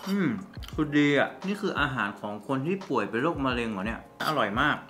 คือดีอ่ะนี่คืออาหารของคนที่ป่วยเป็นโรคมะเร็งเหรอเนี่ยอร่อยมาก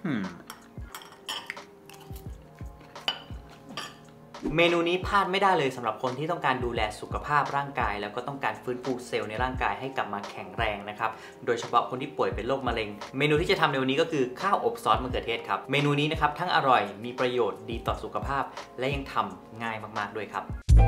เมนูนี้พลาดไม่ได้เลยสำหรับคนที่ต้องการดูแลสุขภาพร่างกายแล้วก็ต้องการฟื้นฟูเซลล์ในร่างกายให้กลับมาแข็งแรงนะครับโดยเฉพาะคนที่ป่วยเป็นโรคมะเร็งเมนูที่จะทำในวันนี้ก็คือข้าวอบซอสมะเขือเทศครับเมนูนี้นะครับทั้งอร่อยมีประโยชน์ดีต่อสุขภาพและยังทำง่ายมากๆด้วยครับ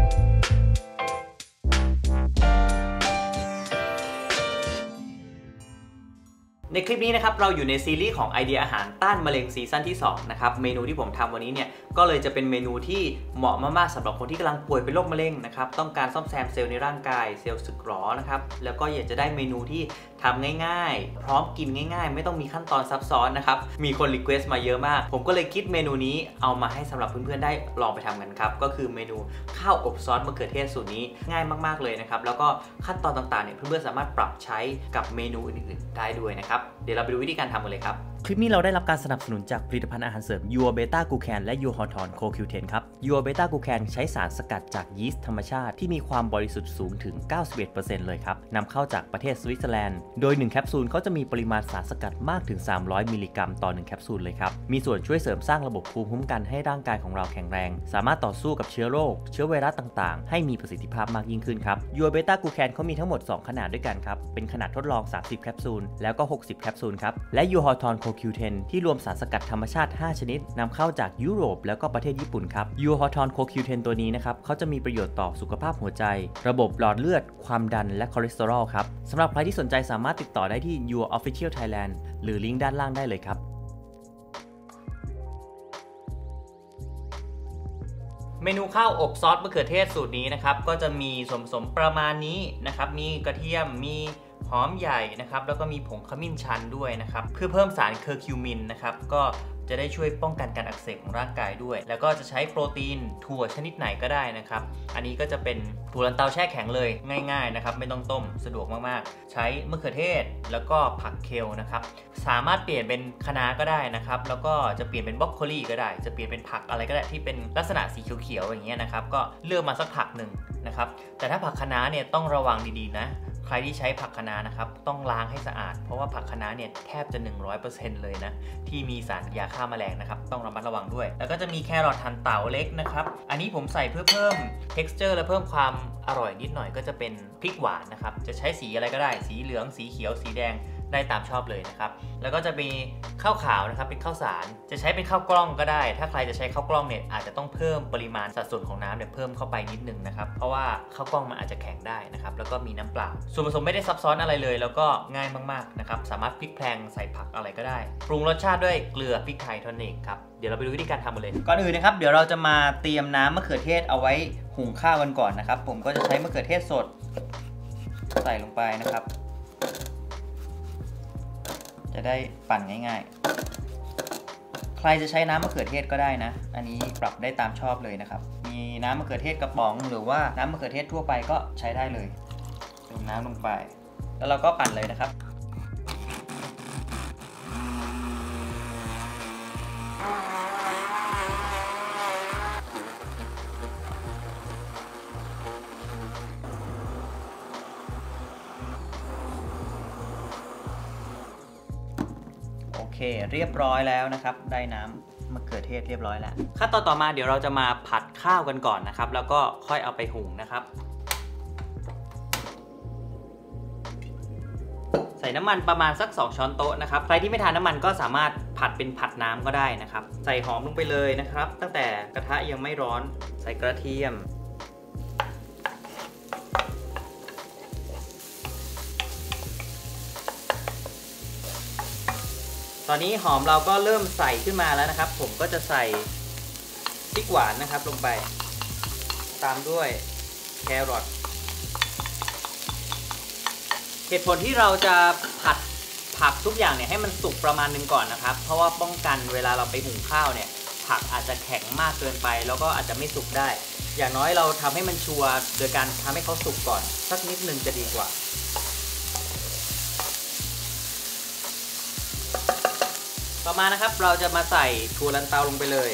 ในคลิปนี้นะครับเราอยู่ในซีรีส์ของไอเดียอาหารต้านมะเร็งซีซั่นที่2นะครับเมนูที่ผมทำวันนี้เนี่ยก็เลยจะเป็นเมนูที่เหมาะมากๆสำหรับคนที่กำลังป่วยเป็นโรคมะเร็งนะครับต้องการซ่อมแซมเซลล์ในร่างกายเซลล์สึกหรอนะครับแล้วก็อยากจะได้เมนูที่ทำง่ายๆพร้อมกินง่ายๆไม่ต้องมีขั้นตอนซับซ้อนนะครับมีคนรีเควสต์มาเยอะมากผมก็เลยคิดเมนูนี้เอามาให้สำหรับเพื่อนๆได้ลองไปทำกันครับก็คือเมนูข้าวอบซอสมะเขือเทศสูตรนี้ง่ายมากๆเลยนะครับแล้วก็ขั้นตอนต่างๆเนี่ยเพื่อนๆสามารถปรับใช้กับเมนูอื่นๆได้ด้วยนะครับเดี๋ยวเราไปดูวิธีการทำกันเลยครับคลิปนี้เราได้รับการสนับสนุนจากผลิตภัณฑ์อาหารเสริม Your Beta Glucan และ Your Horton CoQ10 ครับ Your Beta Glucan ใช้สารสกัดจากยีสต์ธรรมชาติที่มีความบริสุทธิ์สูงถึง 91% เลยครับนำเข้าจากประเทศสวิตเซอร์แลนด์โดย1แคปซูลเขาจะมีปริมาณสารสกัดมากถึง300มิลลิกรัมต่อ1แคปซูลเลยครับมีส่วนช่วยเสริมสร้างระบบภูมิคุ้มกันให้ร่างกายของเราแข็งแรงสามารถต่อสู้กับเชื้อโรคเชื้อไวรัสต่างๆให้มีประสิทธิภาพมากยิ่งขึ้นครับ Your Beta Glucan เขามีทั้งหมด2ขนาดด้วยกันครับเป็นขนาดทดลอง30แคปซูลแล้วก็60แคปซูลครับและ Your Horton CoQ10 ที่รวมสารสกัดธรรมชาติ5ชนิดนำเข้าจากยุโรปแล้วก็ประเทศญี่ปุ่นครับ Your Horton CoQ10 ตัวนี้นะครับเขาจะมีประโยชน์ต่อสุขภาพหัวใจระบบหลอดเลือดความดันและคอเลสเตอรอลครับสำหรับใครที่สนใจสามารถติดต่อได้ที่ Your Official Thailand หรือลิงก์ด้านล่างได้เลยครับเมนูข้าวอบซอสมะเขือเทศสูตรนี้นะครับก็จะมีส่วนผสมประมาณนี้นะครับมีกระเทียมมีหอมใหญ่นะครับแล้วก็มีผงขมิ้นชันด้วยนะครับเพื่อเพิ่มสารเคอร์คิวมินนะครับก็จะได้ช่วยป้องกันการอักเสบของร่างกายด้วยแล้วก็จะใช้โปรตีนถั่วชนิดไหนก็ได้นะครับอันนี้ก็จะเป็นถั่วลันเตาแช่แข็งเลยง่ายๆนะครับไม่ต้องต้มสะดวกมากๆใช้มะเขือเทศแล้วก็ผักเคลนะครับสามารถเปลี่ยนเป็นคะน้าก็ได้นะครับแล้วก็จะเปลี่ยนเป็นบรอกโคลีก็ได้จะเปลี่ยนเป็นผักอะไรก็ได้ที่เป็นลักษณะสีเขียวๆอย่างเงี้ยนะครับก็เลือกมาสักผักหนึ่งนะครับแต่ถ้าผักคะน้าเนี่ยต้องระวังดีๆนะใครที่ใช้ผักคะน้านะครับต้องล้างให้สะอาดเพราะว่าผักคะน้าเนี่ยแทบจะ 100% เลยนะที่มีสารยาฆ่าแมลงนะครับต้องระมัดระวังด้วยแล้วก็จะมีแครอทหั่นเต๋าเล็กนะครับอันนี้ผมใส่เพื่อเพิ่ม texture และเพิ่มความอร่อยนิดหน่อยก็จะเป็นพริกหวานนะครับจะใช้สีอะไรก็ได้สีเหลืองสีเขียวสีแดงได้ตามชอบเลยนะครับแล้วก็จะมีข้าวขาวนะครับเป็นข้าวสารจะใช้เป็นข้าวกล้องก็ได้ถ้าใครจะใช้ข้าวกล้องเนี่ยอาจจะต้องเพิ่มปริมาณสัดส่วนของน้ำเนี่ยเพิ่มเข้าไปนิดนึงนะครับเพราะว่าข้าวกล้องมันอาจจะแข็งได้นะครับแล้วก็มีน้ำเปล่าส่วนผสมไม่ได้ซับซ้อนอะไรเลยแล้วก็ง่ายมากๆนะครับสามารถพลิกแพลงใส่ผักอะไรก็ได้ปรุงรสชาติด้วยเกลือพริกไทยเท่านั้นเองครับเดี๋ยวเราไปดูวิธีการทำกันเลยก่อนอื่นนะครับเดี๋ยวเราจะมาเตรียมน้ำมะเขือเทศเอาไว้หุงข้าวกันก่อนนะครับผมก็จะใช้มะเขือเทศสดใส่ลงไปนะครับจะได้ปั่นง่ายๆใครจะใช้น้ำมะเขือเทศก็ได้นะอันนี้ปรับได้ตามชอบเลยนะครับมีน้ำมะเขือเทศกระป๋องหรือว่าน้ำมะเขือเทศทั่วไปก็ใช้ได้เลยเติมน้ำลงไปแล้วเราก็ปั่นเลยนะครับโอเคเรียบร้อยแล้วนะครับได้น้ำมะเขือเทศเรียบร้อยแล้วขั้นตอนต่อมาเดี๋ยวเราจะมาผัดข้าวกันก่อนนะครับแล้วก็ค่อยเอาไปหุงนะครับใส่น้ำมันประมาณสัก2ช้อนโต๊ะนะครับใครที่ไม่ทานน้ำมันก็สามารถผัดเป็นผัดน้ำก็ได้นะครับใส่หอมลงไปเลยนะครับตั้งแต่กระทะยังไม่ร้อนใส่กระเทียมตอนนี้หอมเราก็เริ่มใส่ขึ้นมาแล้วนะครับผมก็จะใส่พริกหวานนะครับลงไปตามด้วยแครอทเหตุผลที่เราจะผัดผักทุกอย่างเนี่ยให้มันสุกประมาณนึงก่อนนะครับเพราะว่าป้องกันเวลาเราไปหุงข้าวเนี่ยผักอาจจะแข็งมากเกินไปแล้วก็อาจจะไม่สุกได้อย่างน้อยเราทำให้มันชัวร์โดยการทำให้เขาสุกก่อนสักนิดนึงจะดีกว่าต่อมานะครับเราจะมาใส่ถั่วลันเตาลงไปเลย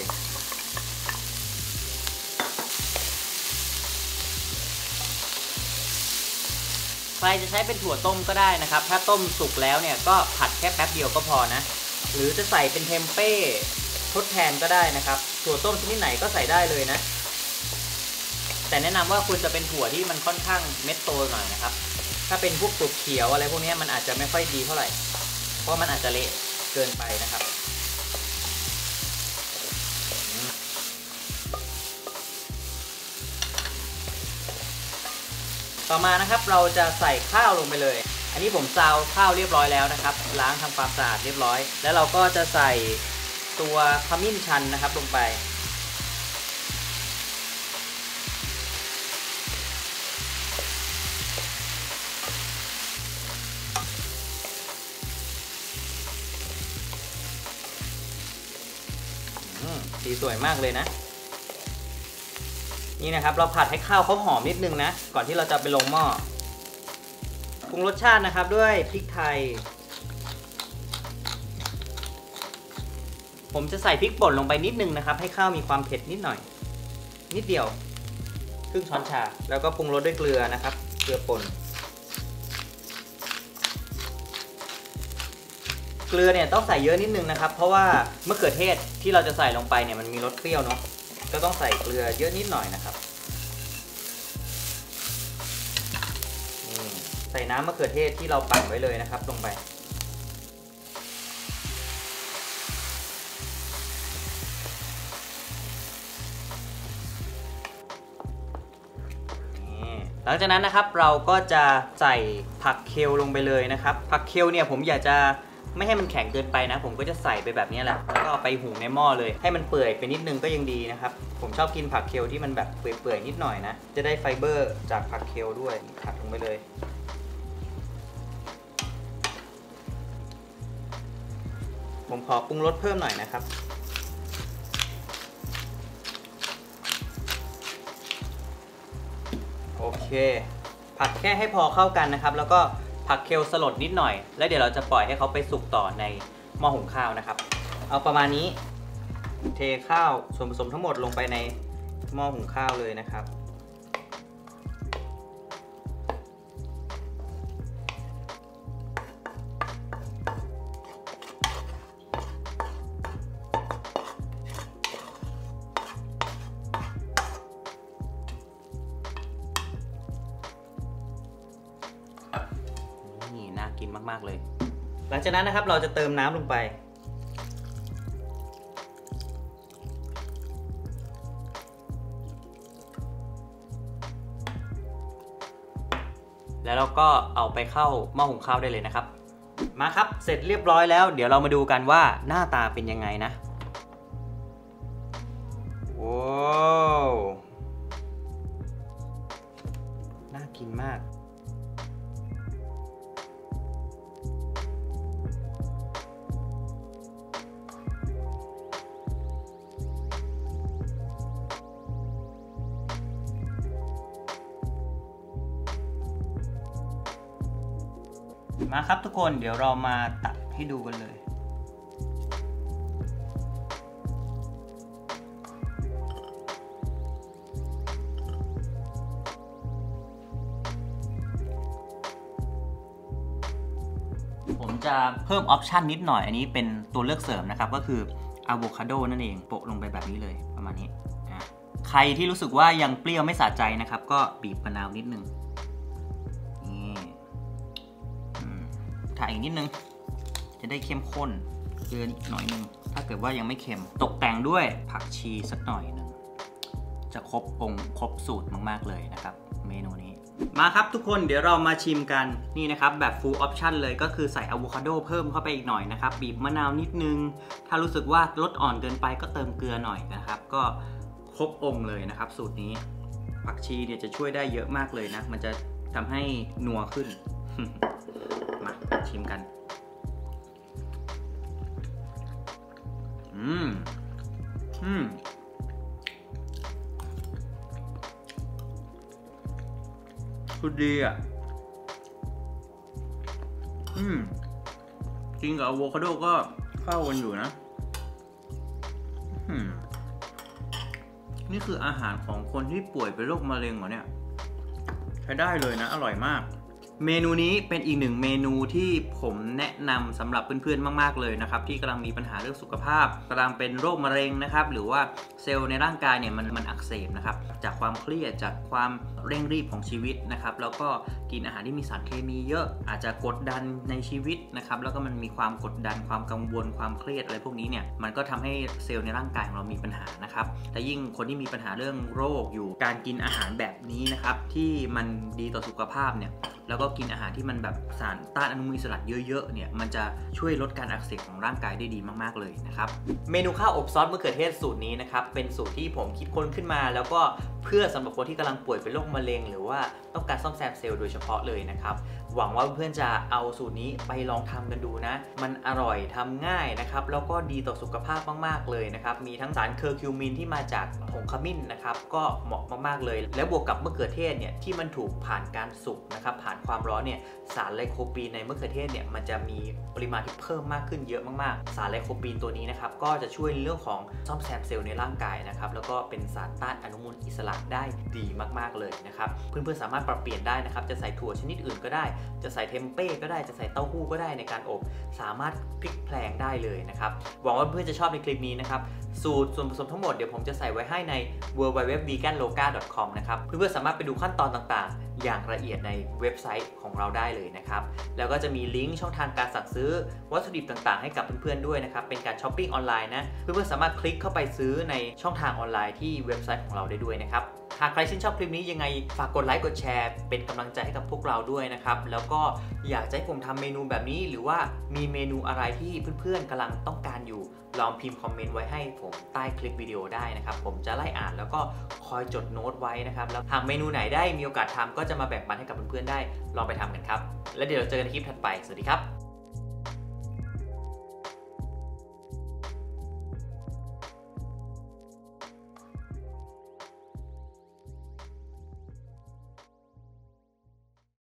ใครจะใช้เป็นถั่วต้มก็ได้นะครับถ้าต้มสุกแล้วเนี่ยก็ผัดแค่แป๊บเดียวก็พอนะหรือจะใส่เป็นเทมเป้ทดแทนก็ได้นะครับถั่วต้มชนิดไหนก็ใส่ได้เลยนะแต่แนะนำว่าควรจะเป็นถั่วที่มันค่อนข้างเม็ดโตหน่อยนะครับถ้าเป็นพวกถั่วเขียวอะไรพวกนี้มันอาจจะไม่ค่อยดีเท่าไหร่เพราะมันอาจจะเละเกินไปนะครับต่อมานะครับเราจะใส่ข้าวลงไปเลยอันนี้ผมซาวข้าวเรียบร้อยแล้วนะครับล้างทำความสะอาดเรียบร้อยแล้วเราก็จะใส่ตัวขมิ้นชันนะครับลงไปสีสวยมากเลยนะนี่นะครับเราผัดให้ข้าวเขาหอมนิดนึงนะก่อนที่เราจะไปลงหม้อปรุงรสชาตินะครับด้วยพริกไทยผมจะใส่พริกป่นลงไปนิดนึงนะครับให้ข้าวมีความเผ็ดนิดหน่อยนิดเดียวครึ่งช้อนชาแล้วก็ปรุงรสด้วยเกลือนะครับเกลือป่นเกลือเนี่ยต้องใส่เยอะนิดนึงนะครับเพราะว่ามะเขือเทศที่เราจะใส่ลงไปเนี่ยมันมีรสเปรี้ยวเนาะก็ต้องใส่เกลือเยอะนิดหน่อยนะครับใส่น้ำมะเขือเทศที่เราปั่นไว้เลยนะครับลงไปหลังจากนั้นนะครับเราก็จะใส่ผักเคลลงไปเลยนะครับผักเคลเนี่ยผมอยากจะไม่ให้มันแข็งเกินไปนะผมก็จะใส่ไปแบบนี้แหละแล้วก็ไปหุงในหม้อเลยให้มันเปื่อยไปนิดนึงก็ยังดีนะครับผมชอบกินผักเคลที่มันแบบเปื่อยๆนิดหน่อยนะจะได้ไฟเบอร์จากผักเคลด้วยผัดลงไปเลยผมขอปรุงรสเพิ่มหน่อยนะครับโอเคผัดแค่ให้พอเข้ากันนะครับแล้วก็ผักเคลสลดนิดหน่อยแล้วเดี๋ยวเราจะปล่อยให้เขาไปสุกต่อในหม้อหุงข้าวนะครับเอาประมาณนี้เทข้าวส่วนผสมทั้งหมดลงไปในหม้อหุงข้าวเลยนะครับน่ากินมากๆเลยหลังจากนั้นนะครับเราจะเติมน้ำลงไปแล้วเราก็เอาไปเข้าหม้อหุงข้าวได้เลยนะครับมาครับเสร็จเรียบร้อยแล้วเดี๋ยวเรามาดูกันว่าหน้าตาเป็นยังไงนะว้าวน่ากินมากมาครับทุกคนเดี๋ยวเรามาตัดให้ดูกันเลยผมจะเพิ่มออปชันนิดหน่อยอันนี้เป็นตัวเลือกเสริมนะครับก็คืออะโวคาโดนั่นเองโปะลงไปแบบนี้เลยประมาณนี้ใครที่รู้สึกว่ายังเปรี้ยวไม่สะใจนะครับก็บีบมะนาวนิดนึงถ่ายอีกนิดนึงจะได้เข้มข้นเกินหน่อยนึงถ้าเกิดว่ายังไม่เค็มตกแต่งด้วยผักชีสักหน่อยนึงจะครบองค์ครบสูตรมากๆเลยนะครับเมนูนี้มาครับทุกคนเดี๋ยวเรามาชิมกันนี่นะครับแบบ full option เลยก็คือใส่อะโวคาโดเพิ่มเข้าไปอีกหน่อยนะครับบีบมะนาวนิดนึงถ้ารู้สึกว่ารสอ่อนเกินไปก็เติมเกลือหน่อยนะครับก็ครบองค์เลยนะครับสูตรนี้ผักชีเนี่ยจะช่วยได้เยอะมากเลยนะมันจะทำให้นัวขึ้น มาชิมกันคือดีอ่ะจริงกับอะโวคาโดก็เข้ากันอยู่นะนี่คืออาหารของคนที่ป่วยเป็นโรคมะเร็งเหรอเนี่ยใช้ได้เลยนะอร่อยมากเมนูนี้เป็นอีกหนึ่งเมนูที่ผมแนะนำสำหรับเพื่อนๆมากๆเลยนะครับที่กำลังมีปัญหาเรื่องสุขภาพกำลังเป็นโรคมะเร็งนะครับหรือว่าเซลล์ในร่างกายเนี่ยมันอักเสบนะครับจากความเครียดจากความเร่งรีบของชีวิตนะครับแล้วก็กินอาหารที่มีสารเคมีเยอะอาจจะกดดันในชีวิตนะครับแล้วก็มันมีความกดดันความกังวลความเครียดอะไรพวกนี้เนี่ยมันก็ทำให้เซลล์ในร่างกายของเรามีปัญหานะครับแต่ยิ่งคนที่มีปัญหาเรื่องโรคอยู่การกินอาหารแบบนี้นะครับที่มันดีต่อสุขภาพเนี่ยแล้วก็กินอาหารที่มันแบบสารต้านอนุมูลอิสระเยอะๆเนี่ยมันจะช่วยลดการอักเสบของร่างกายได้ดีมากๆเลยนะครับเมนูข้าวอบซอสมะเขือเทศสูตรนี้นะครับเป็นสูตรที่ผมคิดค้นขึ้นมาแล้วก็เพื่อสำหรับคนที่กำลังป่วยเป็นโรคมะเร็งหรือว่าต้องการซ่อมแซมเซลล์โดยเฉพาะเลยนะครับหวังว่าเพื่อนจะเอาสูตรนี้ไปลองทำกันดูนะมันอร่อยทำง่ายนะครับแล้วก็ดีต่อสุขภาพมากๆเลยนะครับมีทั้งสารเคอร์คิวมินที่มาจากผงขมิ้นนะครับก็เหมาะมากๆเลยแล้วบวกกับมะเขือเทศเนี่ยที่มันถูกผ่านการสุกนะครับผ่านความร้อนเนี่ยสารไลโคปีนในมะเขือเทศเนี่ยมันจะมีปริมาณที่เพิ่มมากขึ้นเยอะมากๆสารไลโคปีนตัวนี้นะครับก็จะช่วยเรื่องของซ่อมแซมเซลล์ในร่างกายนะครับแล้วก็เป็นสารต้านอนุมูลอิสระได้ดีมากๆเลยนะครับเพื่อนๆสามารถปรับเปลี่ยนได้นะครับจะใส่ถั่วชนิดอื่นก็ได้จะใส่เทมเป้ก็ได้จะใส่เต้าหู้ก็ได้ในการอบสามารถพลิกแพลงได้เลยนะครับหวังว่าเพื่อนจะชอบในคลิปนี้นะครับสูตรส่วนผสมทั้งหมดเดี๋ยวผมจะใส่ไว้ให้ใน www.veganloga.com นะครับเพื่อนๆสามารถไปดูขั้นตอนต่างๆอย่างละเอียดในเว็บไซต์ของเราได้เลยนะครับแล้วก็จะมีลิงก์ช่องทางการสั่งซื้อวัตถุดิบต่างๆให้กับเพื่อนๆด้วยนะครับเป็นการช้อปปิ้งออนไลน์นะเพื่อนๆสามารถคลิกเข้าไปซื้อในช่องทางออนไลน์ที่เว็บไซต์ของเราได้ด้วยนะครับหากใครชื่นชอบคลิปนี้ยังไงฝากกดไลค์กดแชร์เป็นกำลังใจให้กับพวกเราด้วยนะครับแล้วก็อยากจะให้ผมทำเมนูแบบนี้หรือว่ามีเมนูอะไรที่เพื่อนๆกำลังต้องการอยู่ลองพิมพ์คอมเมนต์ไว้ให้ผมใต้คลิปวิดีโอได้นะครับผมจะไล่อ่านแล้วก็คอยจดโน้ตไว้นะครับแล้วหากเมนูไหนได้มีโอกาสทำก็จะมาแบ่งปันให้กับเพื่อนๆได้ลองไปทำกันครับแล้วเดี๋ยวเราเจอกันในคลิปถัดไปสวัสดีครับ